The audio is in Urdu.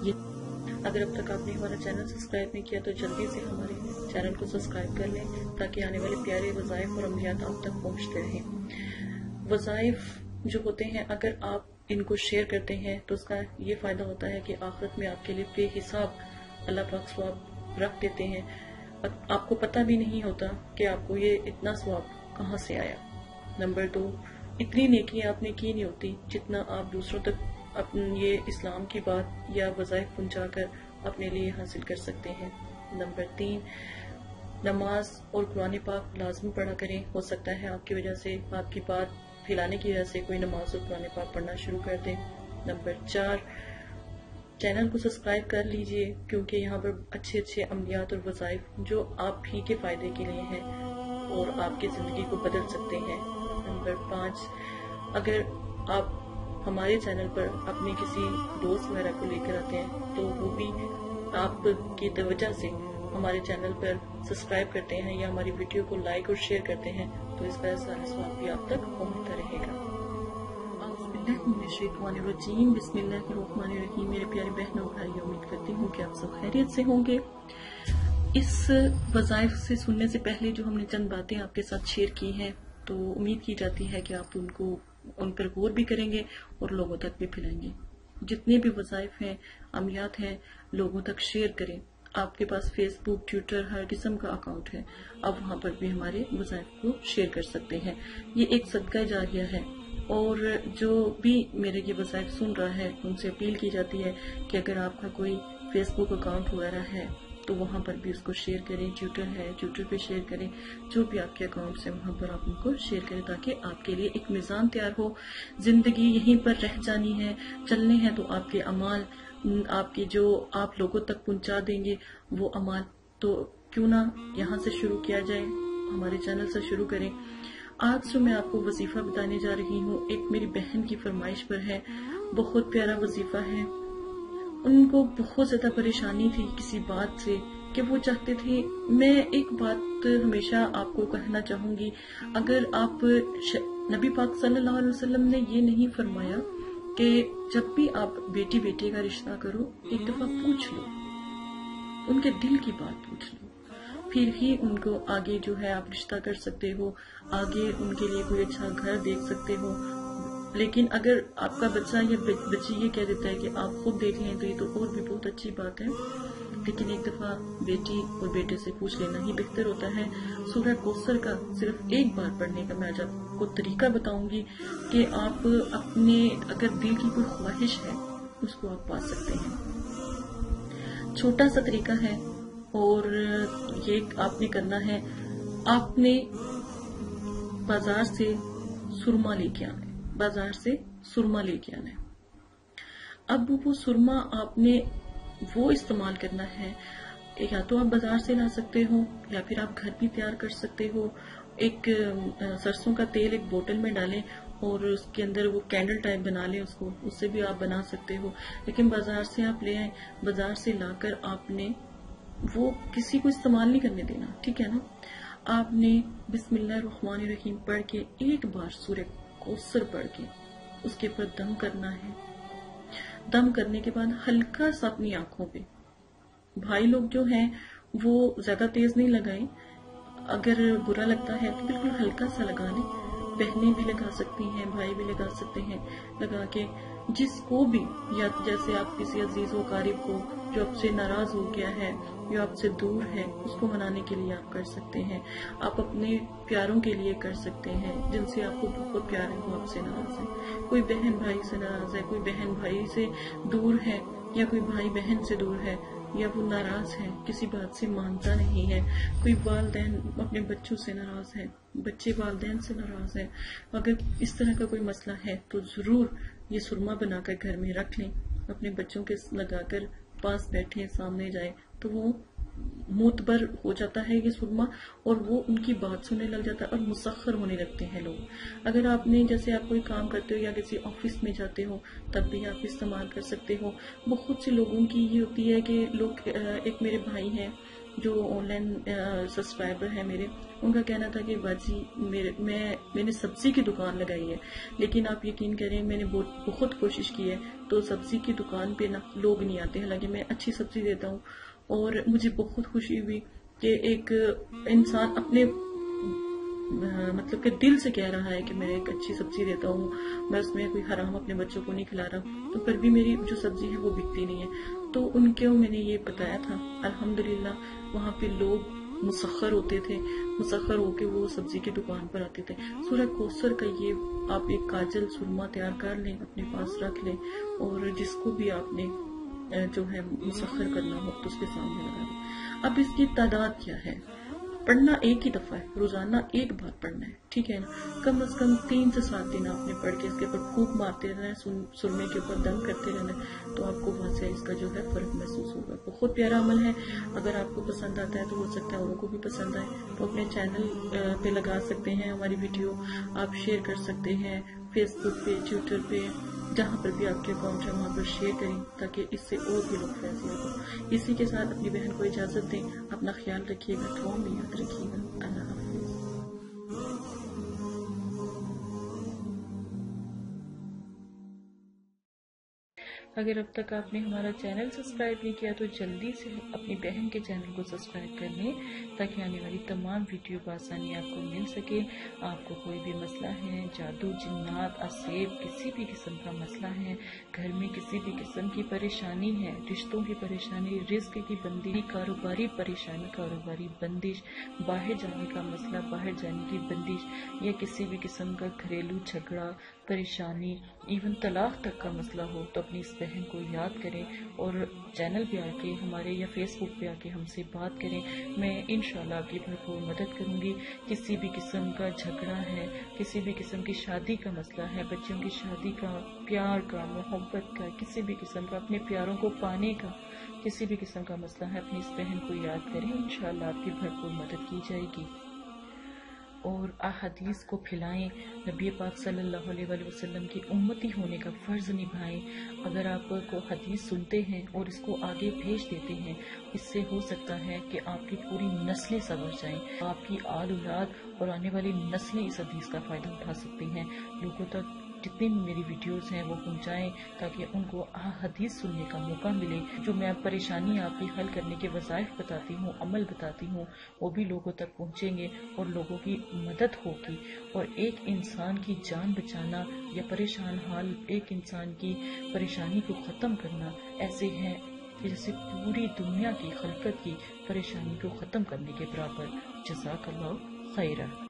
یہ اگر اب تک آپ نے ہمارا چینل سبسکرائب نہیں کیا تو جلدی سے ہمارے چینل کو سبسکرائب کر لیں تاکہ آنے والے پیارے وظائف اور عملیات آپ تک پہنچتے رہیں۔ وظائف جو ہوتے ہیں اگر آپ ان کو شیئر کرتے ہیں تو اس کا یہ فائدہ ہوتا ہے کہ آخرت میں آپ کے لیے بے حساب اللہ پاک ثواب رکھ دیتے ہیں، آپ کو پتہ بھی نہیں ہوتا کہ آپ کو یہ اتنا ثواب کہاں سے آیا۔ نمبر 2، اتنی نیکی آپ نے کی نہیں ہوتی جتنا آپ دوسروں تک یہ اسلام کی بات یا وظائف پہنچا کر اپنے لیے حاصل کر سکتے ہیں۔ نمبر 3، نماز اور قرآن پاک لازمی پڑھا کریں، ہو سکتا ہے آپ کی وجہ سے، آپ کی بات پھیلانے کی وجہ سے کوئی نماز اور قرآن پاک پڑھنا شروع کر دیں۔ نمبر 4، چینل کو سبسکرائب کر لیجئے کیونکہ یہاں پر اچھے اچھے عملیات اور وظائف جو آپ ہی کے فائدے کے لیے ہیں اور آپ کی زندگی کو بدل سکتے ہیں۔ نمبر 5، اگر آپ ہمارے چینل پر اپنے کسی دوست وغیرہ کو لے کر آتے ہیں تو وہ بھی آپ کی توجہ سے ہمارے چینل پر سبسکرائب کرتے ہیں یا ہماری ویڈیو کو لائک اور شیئر کرتے ہیں تو اس کا سارا ثواب بھی آپ تک پہنچتا رہے گا۔ اعوذ باللہ من الشیطان الرجیم، بسم اللہ الرحمن الرحیم۔ میرے پیارے بہنوں بھائی، امید کرتی ہوں کہ آپ سب خیریت سے ہوں گے۔ اس وظائف سے سننے سے پہلے جو ہم نے چند باتیں آپ کے ساتھ شیئر کی ہیں تو امید کی جاتی ہے کہ آپ ان پر غور بھی کریں گے اور لوگوں تک بھی پھیلائیں گے۔ جتنے بھی وظائف ہیں، عملیات ہیں، لوگوں تک شیئر کریں۔ آپ کے پاس فیس بک، ٹویٹر، ہر قسم کا اکاؤنٹ ہے، آپ وہاں پر بھی ہمارے وظائف کو شیئر کر سکتے ہیں۔ یہ ایک صدقہ جاریہ ہے اور جو بھی میرے یہ وظائف سن رہا ہے ان سے اپیل کی جاتی ہے کہ اگر آپ کا کوئی فیس بک اکاؤنٹ وغیرہ ہے تو وہاں پر بھی اس کو شیئر کریں، ٹویٹر ہے ٹویٹر پہ شیئر کریں، جو بھی آپ کے اکاؤنٹس ہیں وہاں پر آپ ان کو شیئر کریں تاکہ آپ کے لیے ایک میزان تیار ہو۔ زندگی یہیں پر رہ جانی ہے، چلنے ہیں تو آپ کے اعمال، آپ کی جو آپ لوگوں تک پہنچا دیں گے وہ اعمال، تو کیوں نہ یہاں سے شروع کیا جائے، ہمارے چینل سے شروع کریں۔ آج جو میں آپ کو وظیفہ بتانے جا رہی ہوں ایک میری بہن کی فرمائش پر ہے، بہت پیارا وظیفہ ہے۔ ان کو بہت زیادہ پریشانی تھی کسی بات سے کہ وہ چاہتے تھے، میں ایک بات ہمیشہ آپ کو کہنا چاہوں گی، اگر آپ نبی پاک صلی اللہ علیہ وسلم نے یہ نہیں فرمایا کہ جب بھی آپ بیٹی بیٹے کا رشتہ کرو ایک دفعہ پوچھ لو، ان کے دل کی بات پوچھ لو، پھر ہی ان کو آگے جو ہے آپ رشتہ کر سکتے ہو، آگے ان کے لیے کوئی اچھا گھر دیکھ سکتے ہو۔ لیکن اگر آپ کا بچہ یا بچی یہ کہہ دیتا ہے کہ آپ خود دیکھ لیں تو یہ تو اور بھی بہت اچھی بات ہے، لیکن ایک دفعہ بیٹی اور بیٹے سے پوچھ لینا ہی بہتر ہوتا ہے۔ سورہ کوثر کا صرف ایک بار پڑھنے کا میں آج آپ کو طریقہ بتاؤں گی کہ آپ اپنے اگر دل کی کوئی خواہش ہے اس کو آپ پا سکتے ہیں۔ چھوٹا سا طریقہ ہے اور یہ آپ نے کرنا ہے، آپ نے بازار سے سرما لے کے آنا ہے، بازار سے سرما لے کے آنا ہے۔ اب وہ سرما آپ نے وہ استعمال کرنا ہے، یا تو آپ بازار سے لا سکتے ہو یا پھر آپ گھر بھی تیار کر سکتے ہو۔ ایک سرسوں کا تیل ایک بوتل میں ڈالیں اور اس کے اندر وہ کینڈل ٹائپ بنا لیں، اس سے بھی آپ بنا سکتے ہو، لیکن بازار سے آپ لے آئیں۔ بازار سے لا کر آپ نے وہ کسی کو استعمال نہیں کرنے دینا، ٹھیک ہے نا؟ آپ نے بسم اللہ الرحمن الرحیم پڑھ کے ایک بار سورہ کوثر پڑھ کے اس کے اوپر دم کرنا ہے۔ دم کرنے کے بعد ہلکا سا اپنی آنکھوں پہ، بھائی لوگ جو ہیں وہ زیادہ تیز نہیں لگائیں، اگر برا لگتا ہے تو بالکل ہلکا سا لگا لیں، بہنیں بھی لگا سکتی ہیں، بھائی بھی لگا سکتے ہیں، لگا کے جس کو بھی، یا جیسے آپ کسی عزیز و قریب کو جو آپ سے ناراض ہو گیا ہے، جو آپ سے دور ہے، اس کو منانے کے لیے آپ کر سکتے ہیں۔ آپ اپنے پیاروں کے لیے کر سکتے ہیں جن سے آپ کو بہت پیار ہے، وہ آپ سے ناراض ہے، کوئی بہن بھائی سے ناراض ہے، کوئی بہن بھائی سے دور ہے، یا کوئی بھائی بہن سے دور ہے، یا وہ ناراض ہے، کسی بات سے مانتا نہیں ہے، کوئی والدین اپنے بچوں سے ناراض ہے، بچے والدین سے ناراض ہیں، اگر اس طرح کا کوئی مسئلہ ہے تو ضرور یہ سرما بنا کر گھر میں رکھ لیں، اپنے بچوں کے لگا کر پاس بیٹھیں، سامنے جائیں تو وہ मोतबर हो जाता है ये सुरमा, और वो उनकी बात सुनने लग जाता है और मुसख्खर होने लगते हैं लोग। अगर आपने, जैसे आप कोई काम करते हो या किसी ऑफिस में जाते हो, तब भी आप इस्तेमाल कर सकते हो। बहुत से लोगों की ये होती है कि लोग, एक मेरे भाई हैं जो ऑनलाइन सब्सक्राइबर है मेरे, उनका कहना था कि बाजी मैंने सब्जी की दुकान लगाई है, लेकिन आप यकीन करें मैंने बहुत कोशिश की है, तो सब्जी की दुकान पे ना लोग नहीं आते। हालांकि मैं अच्छी सब्जी देता हूँ, और मुझे बहुत खुशी हुई कि एक इंसान अपने मतलब कि दिल से कह रहा है कि मैं एक अच्छी सब्जी देता हूँ, मैं उसमें कोई हराम अपने बच्चों को नहीं खिला रहा, तो फिर भी मेरी जो सब्जी है वो बिकती नहीं है। तो उनके मैंने ये बताया था, अल्हम्दुलिल्लाह वहाँ पे लोग मुसख्खर होते थे, मुसख्खर होके वो सब्जी की दुकान पर आते थे। सूरह कौसर का ये आप एक काजल सुरमा तैयार कर लें, अपने पास रख लें, और जिसको भी आपने जो है मुसख्खर करना हो तो उसके सामने लगा दें। अब इसकी तादाद क्या है? पढ़ना एक ही दफा है, रोजाना एक बार पढ़ना है, ठीक है ना। कम से कम 3 से 7 दिन आपने पढ़ के इसके ऊपर फूंक मारते रहना है, सुरमे के ऊपर दम करते रहना है, तो आपको वहां से इसका जो है फर्क महसूस होगा। बहुत प्यारा अमल है। अगर आपको पसंद आता है तो हो सकता है औरों को भी पसंद आए, तो अपने चैनल पे लगा सकते हैं हमारी वीडियो, आप शेयर कर सकते हैं फेसबुक पे, ट्विटर पे, जहाँ पर भी आपके अकाउंट है वहाँ पर शेयर करें, ताकि इससे और भी लोग फैसले हो। इसी के साथ अपनी बहन को इजाजत दें। अपना ख्याल रखिएगा, दुआ में याद रखिएगा। अल्लाह हाफिज। अगर अब तक आपने हमारा चैनल सब्सक्राइब नहीं किया तो जल्दी से अपनी बहन के चैनल को सब्सक्राइब कर लें, ताकि आने वाली तमाम वीडियो बआसानी आपको मिल सके। आपको कोई भी मसला है, जादू, जिन्नात, असेब, किसी भी किस्म का मसला है, घर में किसी भी किस्म की परेशानी है, रिश्तों की परेशानी, रिस्क की बंदी, कारोबारी परेशानी, कारोबारी बंदिश, बाहर जाने का मसला, बाहर जाने की बंदिश, या किसी भी किस्म का घरेलू झगड़ा, परेशानी, इवन तलाक तक का मसला हो, तो अपनी इस बहन को याद करें और चैनल पे आके हमारे या फेसबुक पे आके हमसे बात करें। मैं इंशाल्लाह आपकी भरपूर मदद करूंगी। किसी भी किस्म का झगड़ा है, किसी भी किस्म की शादी का मसला है, बच्चों की शादी का, प्यार का, मोहब्बत का, किसी भी किस्म का, अपने प्यारों को पाने का किसी भी किस्म का मसला है, अपनी इस बहन को याद करें, इंशाल्लाह आपकी भरपूर मदद की जाएगी। और अहादीस को फैलाएं, नबी पाक सल्लल्लाहु अलैहि वसल्लम की उम्मती होने का फ़र्ज़ निभाएं। अगर आप को हदीस सुनते हैं और इसको आगे भेज देते हैं, इससे हो सकता है कि आपकी पूरी नस्लें सवर जाएं, आपकी आल औलाद और आने वाली नस्लें इस हदीस का फ़ायदा उठा सकती हैं। लोगों तक जितनी भी मेरी वीडियोस हैं वो पहुंचाएं, ताकि उनको हदीस सुनने का मौका मिले। जो मैं परेशानी आपकी हल करने के वज़ाइफ बताती हूँ, अमल बताती हूँ, वो भी लोगों तक पहुंचेंगे और लोगों की मदद होगी। और एक इंसान की जान बचाना या परेशान हाल एक इंसान की परेशानी को ख़त्म करना ऐसे है कि जैसे पूरी दुनिया की खलकत की परेशानी को ख़त्म करने के बराबर। जज़ाकल्लाह खैरा।